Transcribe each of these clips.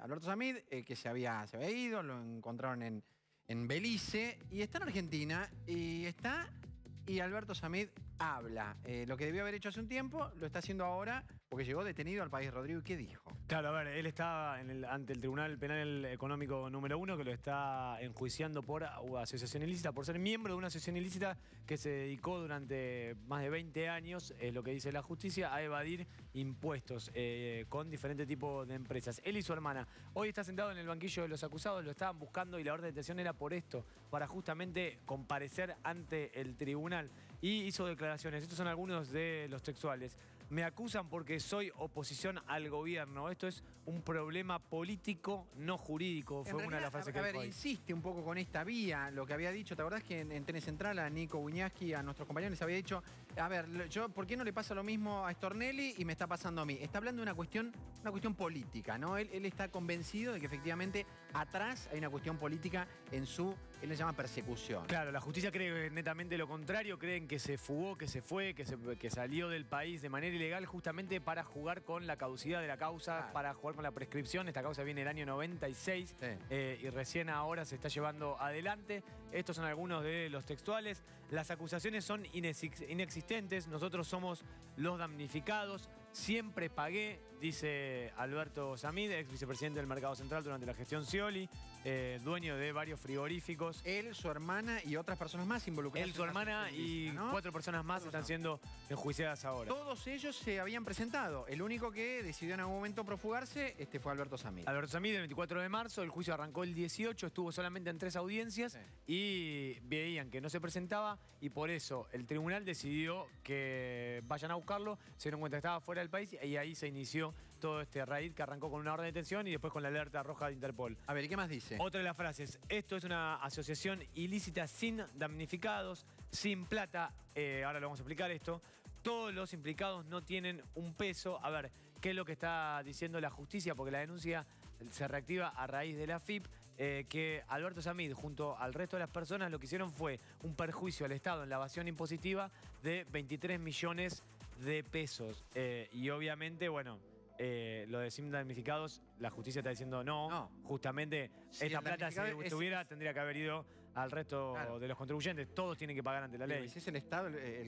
Alberto Samid, que se había ido, lo encontraron en Belice, y está en Argentina, y Alberto Samid habla. Lo que debió haber hecho hace un tiempo, lo está haciendo ahora, porque llegó detenido al país. Rodrigo, ¿y qué dijo? Claro, a ver, él está ante el Tribunal Penal Económico número 1, que lo está enjuiciando por asociación ilícita, por ser miembro de una asociación ilícita que se dedicó durante más de 20 años, lo que dice la justicia, a evadir impuestos con diferentes tipos de empresas. Él y su hermana hoy está sentado en el banquillo de los acusados, lo estaban buscando y la orden de detención era por esto, para justamente comparecer ante el tribunal. Y hizo declaraciones, estos son algunos de los textuales. Me acusan porque soy oposición al gobierno. Esto es un problema político, no jurídico. Fue una de las frases que dijo ahí. Insiste un poco con esta vía, lo que había dicho. ¿Te acordás que en TN Central a Nico Buñaski, a nuestros compañeros, les había dicho, a ver, ¿por qué no le pasa lo mismo a Stornelli y me está pasando a mí? Está hablando de una cuestión política, ¿no? Él está convencido de que efectivamente atrás hay una cuestión política en su, él le llama persecución. Claro, la justicia cree netamente lo contrario. Creen que se fugó, que se fue, que salió del país de manera ilegal justamente para jugar con la caducidad de la causa, claro, para jugar con la prescripción. Esta causa viene del año 96 sí. Y recién ahora se está llevando adelante. Estos son algunos de los textuales. Las acusaciones son inexistentes. Nosotros somos los damnificados. Siempre pagué, dice Alberto Samid, ex vicepresidente del Mercado Central durante la gestión Scioli, dueño de varios frigoríficos. Él, su hermana y otras personas más involucradas. Él, su hermana y ¿no? 4 personas más están siendo enjuiciadas ahora. Todos ellos se habían presentado. El único que decidió en algún momento profugarse fue Alberto Samid. Alberto Samid, el 24 de marzo, el juicio arrancó el 18, estuvo solamente en 3 audiencias sí. Y veían que no se presentaba y por eso el tribunal decidió que vayan a buscarlo, se dieron cuenta que estaba fuera del país y ahí se inició todo este raid que arrancó con una orden de detención y después con la alerta roja de Interpol. A ver, ¿y qué más dice? Otra de las frases, esto es una asociación ilícita sin damnificados, sin plata, ahora lo vamos a explicar esto. Todos los implicados no tienen un peso. A ver, ¿qué es lo que está diciendo la justicia? Porque la denuncia se reactiva a raíz de la FIP, que Alberto Samid junto al resto de las personas lo que hicieron fue un perjuicio al Estado en la evasión impositiva de 23 millones de pesos. Y obviamente, bueno, lo de sin damnificados, la justicia está diciendo no. Justamente si esta plata, si estuviera, tendría que haber ido al resto claro. de los contribuyentes. Todos tienen que pagar ante la ley. Si es el Estado,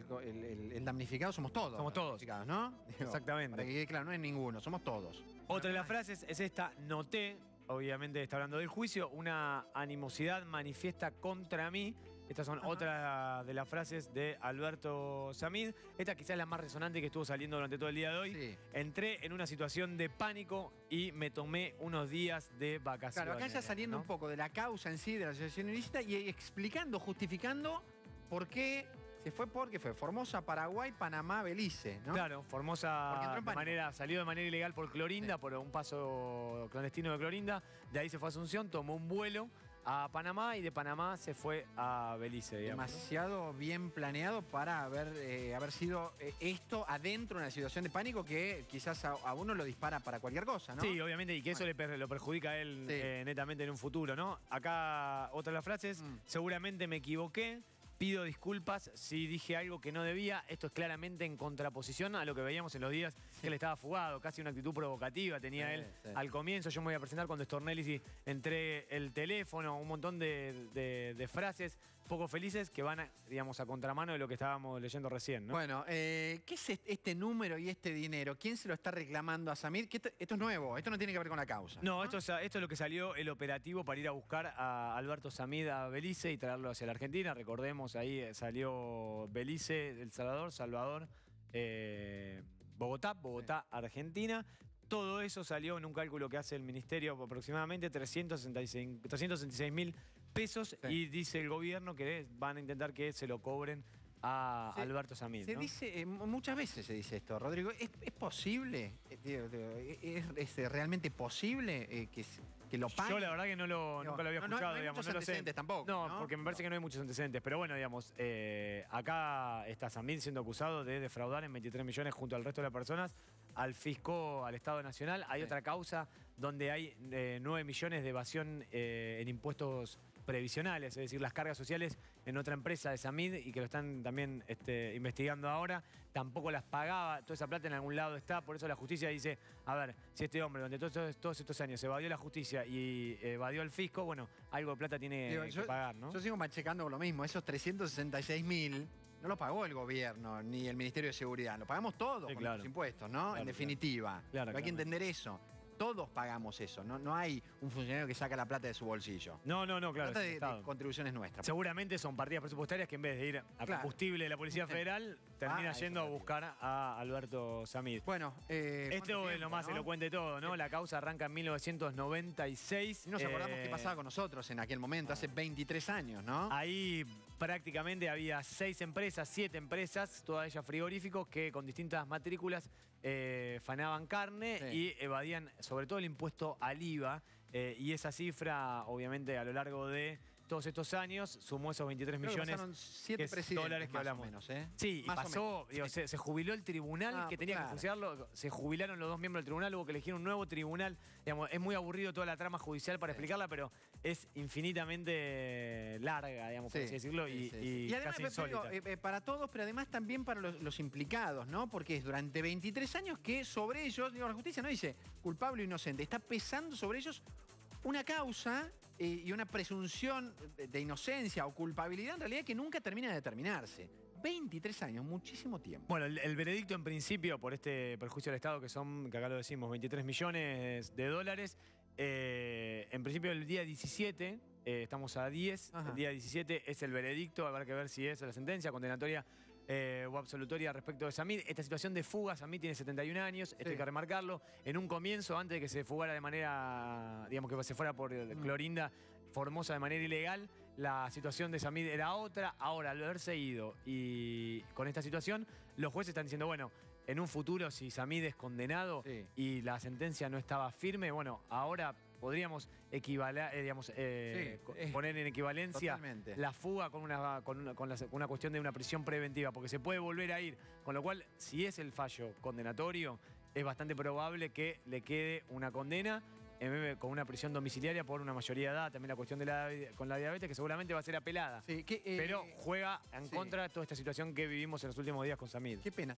el damnificado somos todos. Somos todos. ¿No? Exactamente. Para que quede claro, no es ninguno, somos todos. Otra de las frases es esta, noté, obviamente está hablando del juicio, una animosidad manifiesta contra mí. Estas son otras de las frases de Alberto Samid. Esta quizás es la más resonante que estuvo saliendo durante todo el día de hoy. Sí. Entré en una situación de pánico y me tomé unos días de vacaciones. Claro, acá ya saliendo un poco de la causa en sí, de la asociación ilícita y explicando, justificando por qué se fue, porque fue Formosa, Paraguay, Panamá, Belice, ¿no? Claro, Formosa salió de manera ilegal por Clorinda, sí. Por un paso clandestino de Clorinda. De ahí se fue a Asunción, tomó un vuelo a Panamá y de Panamá se fue a Belice, digamos. Demasiado bien planeado para haber sido esto adentro de una situación de pánico que quizás a uno lo dispara para cualquier cosa, ¿no? Sí, obviamente, y que eso lo perjudica a él sí. Netamente en un futuro, ¿no? Acá otra de las frases, seguramente me equivoqué. Pido disculpas si dije algo que no debía. Esto es claramente en contraposición a lo que veíamos en los días que él estaba fugado. Casi una actitud provocativa tenía él al comienzo. Yo me voy a presentar cuando Stornelli entregue el teléfono. Un montón de frases poco felices que van, digamos, a contramano de lo que estábamos leyendo recién, ¿no? Bueno, ¿qué es este número y este dinero? ¿Quién se lo está reclamando a Samid? Esto es nuevo, esto no tiene que ver con la causa. No, esto es lo que salió el operativo para ir a buscar a Alberto Samid a Belice y traerlo hacia la Argentina. Recordemos, ahí salió Belice, El Salvador, Bogotá, Argentina. Todo eso salió en un cálculo que hace el ministerio, aproximadamente 366.000 pesos. Sí. Y dice el gobierno que van a intentar que se lo cobren a Alberto Samid. Se dice, muchas veces se dice esto, Rodrigo. ¿Es posible? ¿Es realmente posible que lo paguen? Yo la verdad que nunca lo había escuchado. No hay muchos antecedentes tampoco. No, porque me parece que no hay muchos antecedentes. Pero bueno, digamos, acá está Samid siendo acusado de defraudar en 23 millones junto al resto de las personas al fisco, al Estado Nacional. Hay otra causa donde hay 9 millones de evasión en impuestos previsionales, es decir, las cargas sociales en otra empresa de Samid y que lo están también investigando ahora, tampoco las pagaba, toda esa plata en algún lado está, por eso la justicia dice, a ver, si este hombre durante todos estos años evadió la justicia y evadió el fisco, bueno, algo de plata tiene que pagar, ¿no? Yo sigo machecando con lo mismo, esos 366.000 no lo pagó el gobierno ni el Ministerio de Seguridad, lo pagamos todos con claro. los impuestos, ¿no? Claro, en definitiva. Claro, Pero hay que entender eso. Todos pagamos eso, no hay un funcionario que saca la plata de su bolsillo. No, claro. La plata es de contribuciones nuestras. Seguramente son partidas presupuestarias que en vez de ir a combustible de la Policía Federal, termina yendo a buscar a Alberto Samid. Bueno, esto es lo más elocuente de todo, ¿no? La causa arranca en 1996. Y nos acordamos qué pasaba con nosotros en aquel momento, hace 23 años, ¿no? Ahí prácticamente había 7 empresas, todas ellas frigoríficos, que con distintas matrículas fanaban carne y evadían sobre todo el impuesto al IVA. Y esa cifra, obviamente, a lo largo de todos estos años, sumó esos 23 millones de dólares que hablamos. Menos, ¿eh? Sí, y pasó, digo, se jubiló el tribunal que tenía que juzgarlo, se jubilaron los 2 miembros del tribunal, hubo que elegir un nuevo tribunal. Digamos, es muy aburrido toda la trama judicial para explicarla, pero es infinitamente larga, digamos, por así decirlo, y además, casi insólita. Para todos, pero además también para los implicados, ¿no? Porque es durante 23 años que sobre ellos, digo, la justicia no dice culpable o inocente, está pesando sobre ellos una causa y una presunción de inocencia o culpabilidad en realidad que nunca termina de determinarse. 23 años, muchísimo tiempo. Bueno, el veredicto en principio por este perjuicio al Estado, que acá lo decimos, 23 millones de dólares, en principio el día 17, estamos a 10, el día 17 es el veredicto, habrá que ver si es la sentencia condenatoria o absolutoria respecto de Samid. Esta situación de fuga, Samid tiene 71 años, esto hay que remarcarlo. En un comienzo, antes de que se fugara de manera, digamos que se fuera por Clorinda Formosa de manera ilegal, la situación de Samid era otra. Ahora, al haberse ido y con esta situación, los jueces están diciendo, bueno, en un futuro, si Samid es condenado y la sentencia no estaba firme, bueno, ahora podríamos poner en equivalencia la fuga con una cuestión de una prisión preventiva, porque se puede volver a ir. Con lo cual, si es el fallo condenatorio, es bastante probable que le quede una condena con una prisión domiciliaria por una mayoría de edad. También la cuestión con la diabetes, que seguramente va a ser apelada. Pero juega en contra de toda esta situación que vivimos en los últimos días con Samid. Qué pena.